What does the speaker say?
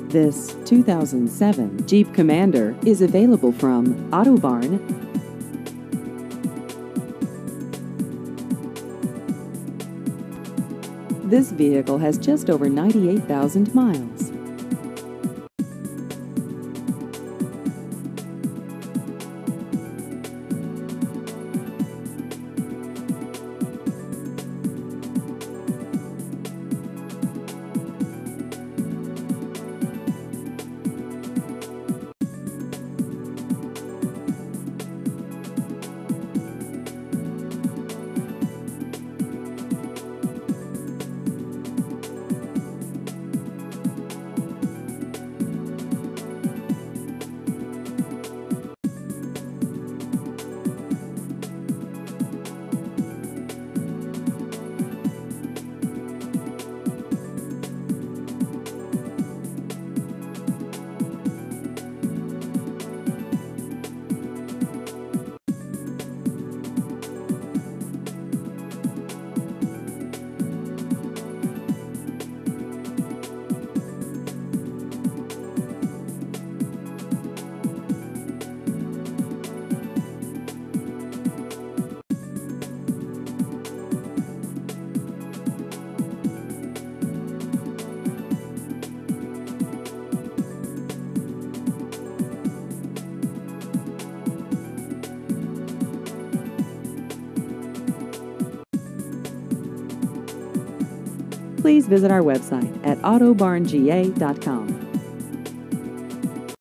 This 2007 Jeep Commander is available from Autobarn. This vehicle has just over 98,000 miles. Please visit our website at autobarnga.com.